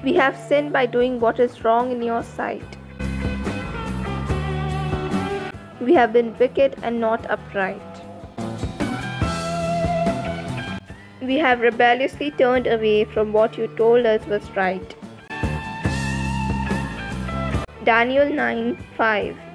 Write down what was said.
We have sinned by doing what is wrong in your sight. We have been wicked and not upright. We have rebelliously turned away from what you told us was right. Daniel 9:5